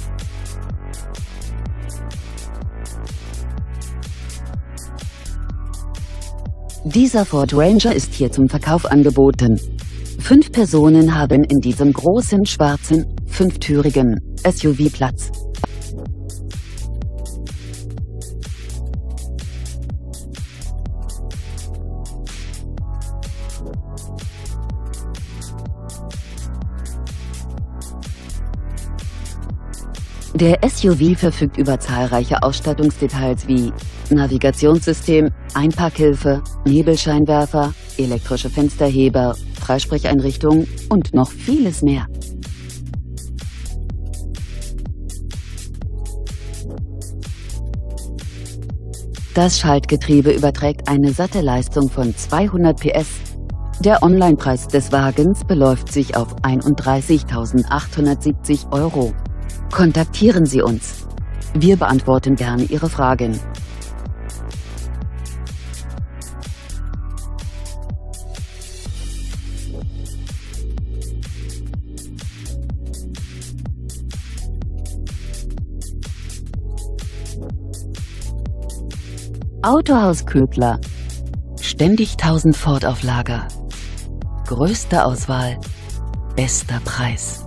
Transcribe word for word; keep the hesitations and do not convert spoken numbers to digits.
Dieser Ford Ranger ist hier zum Verkauf angeboten. Fünf Personen haben in diesem großen, schwarzen, fünftürigen S U V Platz. Der S U V verfügt über zahlreiche Ausstattungsdetails wie Navigationssystem, Einparkhilfe, Nebelscheinwerfer, elektrische Fensterheber, Freisprecheinrichtung und noch vieles mehr. Das Schaltgetriebe überträgt eine satte Leistung von zweihundert P S. Der Onlinepreis des Wagens beläuft sich auf einunddreißigtausendachthundertsiebzig Euro. Kontaktieren Sie uns. Wir beantworten gerne Ihre Fragen. Autohaus Ködler. Ständig tausend Ford auf Lager. Größte Auswahl, bester Preis.